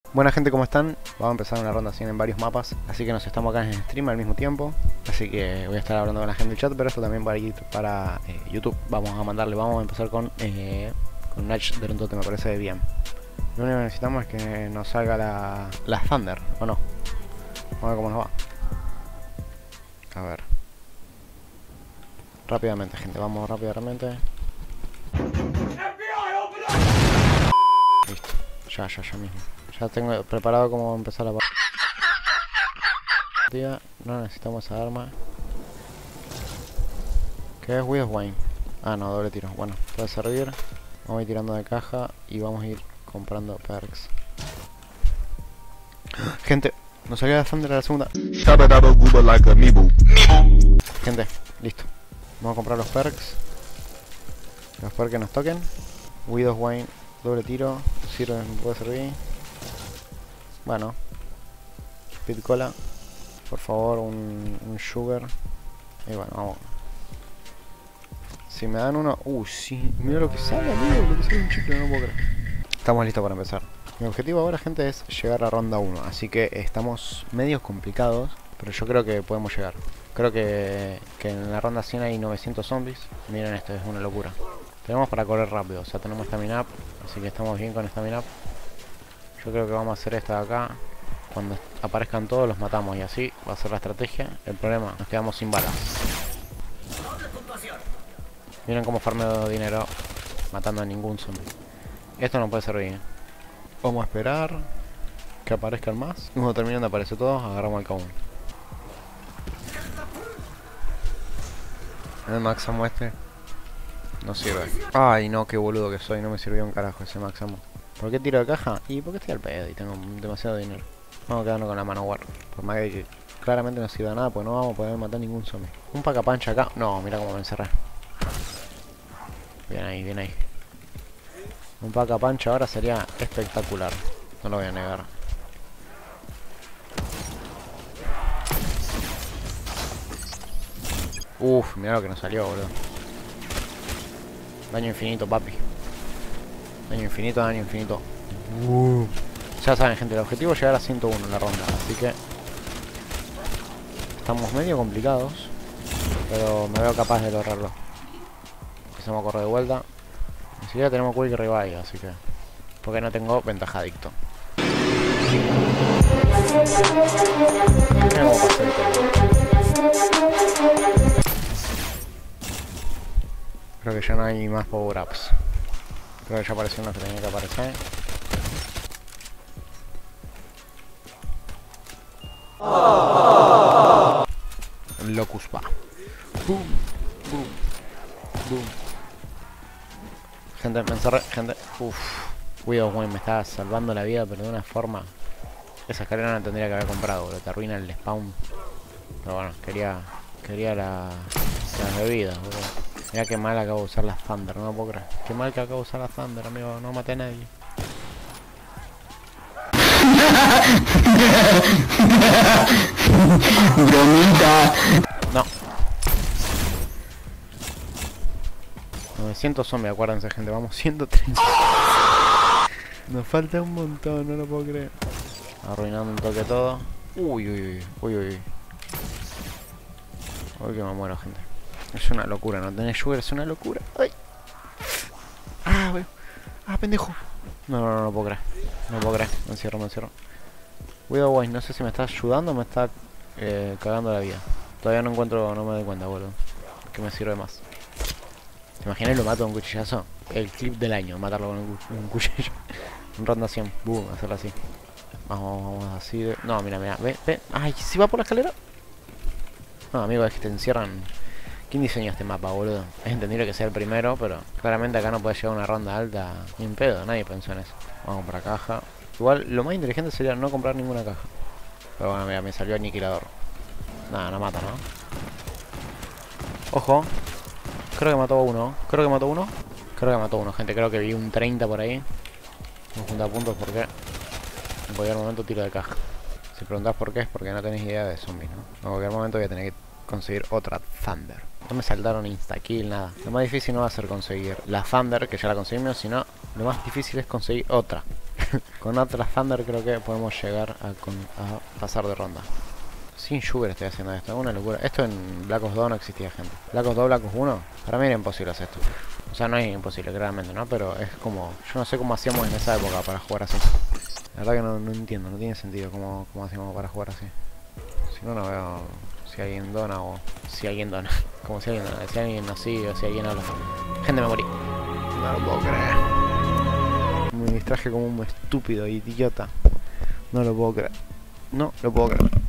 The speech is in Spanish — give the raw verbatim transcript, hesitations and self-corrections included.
Buena gente, ¿cómo están? Vamos a empezar una ronda cien en varios mapas, así que nos estamos acá en stream al mismo tiempo. Así que voy a estar hablando con la gente del chat, pero esto también para, para eh, YouTube. Vamos a mandarle, vamos a empezar con eh, con Natch de Rondote, me parece bien. Lo único que necesitamos es que nos salga la, la Thunder, ¿o no? Vamos a ver cómo nos va. A ver. Rápidamente, gente, vamos rápidamente. Listo, ya, ya, ya mismo. Ya tengo preparado cómo empezar la partida. No necesitamos esa arma. ¿Qué es Widow Wine? Ah, no, doble tiro. Bueno, puede servir. Vamos a ir tirando de caja y vamos a ir comprando perks. Gente, nos salió la Thunder a la segunda. Gente, listo. Vamos a comprar los perks. Los perks que nos toquen. Widow Wine, doble tiro. Sirve, puede servir. Bueno. Speed cola. Por favor, un, un sugar. Y bueno, vamos. Si me dan uno... Uh, sí. Mira lo que sale, amigo. Lo que sale un chicle, no puedo creer. Estamos listos para empezar. Mi objetivo ahora, gente, es llegar a ronda uno. Así que estamos medio complicados. Pero yo creo que podemos llegar. Creo que, que en la ronda cien hay novecientos zombies. Miren esto, es una locura. Tenemos para correr rápido. O sea, tenemos stamina up. Así que estamos bien con stamina up. Yo creo que vamos a hacer esto de acá. Cuando aparezcan todos los matamos y así va a ser la estrategia. El problema, nos quedamos sin balas. Miren cómo farmeo dinero matando a ningún zombie. Esto no puede servir. Vamos a esperar que aparezcan más. Y cuando terminen de aparecer todos, agarramos al cagón. El máximo este no sirve. Ay no, qué boludo que soy. No me sirvió un carajo ese máximo. ¿Por qué tiro de caja? Y porque estoy al pedo y tengo demasiado dinero. Vamos a quedarnos con la mano war. Por más que claramente no sirva nada, pues no vamos a poder matar ningún zombie. Un pacapancha acá. No, mira cómo me encerré. Bien ahí, bien ahí. Un pacapancha ahora sería espectacular. No lo voy a negar. Uff, mira lo que nos salió, boludo. Daño infinito, papi. Daño infinito, daño infinito. Uh. Ya saben, gente, el objetivo es llegar a ciento uno en la ronda. Así que estamos medio complicados, pero me veo capaz de lograrlo. Empezamos a correr de vuelta. Ni siquiera tenemos quick revive, así que... porque no tengo ventaja adicto. Mira cómo pasé el tema. Creo que ya no hay más power ups. Creo que ya apareció uno que tenía que aparecer. Oh. Locus va. Boom, boom, boom. Gente, me encerré, gente. Uff. Widow Wine me estaba salvando la vida, pero de una forma. Esa escalera no tendría que haber comprado, boludo. Te arruina el spawn. Pero bueno, quería. Quería la, las bebidas, boludo. Mirá qué mal acabo de usar la Thunder, no lo puedo creer. Qué mal que acabo de usar la Thunder, amigo. No maté a nadie. Bromita. No. novecientos zombies, acuérdense, gente. Vamos ciento treinta. Nos falta un montón, no lo puedo creer. Arruinando un toque todo. Uy, uy, uy, uy, uy. Uy, que me muero, gente. Es una locura, no tener sugar, es una locura. Ay. Ah, wey. Ah, pendejo. No, no, no, no puedo creer. No puedo creer. Me encierro, me encierro. Widow Wine, no sé si me está ayudando o me está eh, cagando la vida. Todavía no encuentro, no me doy cuenta, boludo. Que me sirve más. ¿Te imaginas lo mato con un cuchillazo? El clip del año, matarlo con un, un cuchillo. Un ronda cien, boom, hacerlo así. Vamos, vamos así de... No, mira, mira, ve, ve. Ay, ¿si va por la escalera? No, amigo, es que te encierran. ¿Quién diseñó este mapa, boludo? Es entendible que sea el primero, pero claramente acá no puede llegar a una ronda alta ni en pedo, nadie pensó en eso. Vamos a comprar caja. Igual, lo más inteligente sería no comprar ninguna caja. Pero bueno, mira, me salió aniquilador. Nada, no mata, ¿no? Ojo. Creo que mató a uno. Creo que mató a uno. Creo que mató a uno, gente. Creo que vi un treinta por ahí. Un junta puntos porque en cualquier momento tiro de caja. Si preguntás por qué, es porque no tenés idea de zombies, ¿no? En cualquier momento voy a tener que conseguir otra Thunder. No me saltaron insta-kill, nada. Lo más difícil no va a ser conseguir la Thunder, que ya la conseguimos, sino lo más difícil es conseguir otra. Con Atlas Thunder creo que podemos llegar a, con, a pasar de ronda. Sin Sugar estoy haciendo esto, es una locura. Esto en Black Ops dos no existía, gente. Black Ops dos, Black Ops uno, para mí era imposible hacer esto. O sea, no es imposible, claramente, ¿no? Pero es como... Yo no sé cómo hacíamos en esa época para jugar así. La verdad que no, no entiendo, no tiene sentido cómo, cómo hacíamos para jugar así. Si no, no veo si alguien dona o... Si alguien dona. Como si alguien dona. Si alguien así o si alguien habla. Gente, me morí. No lo puedo creer. Me distraje como un estúpido idiota. No lo puedo creer. No lo puedo creer.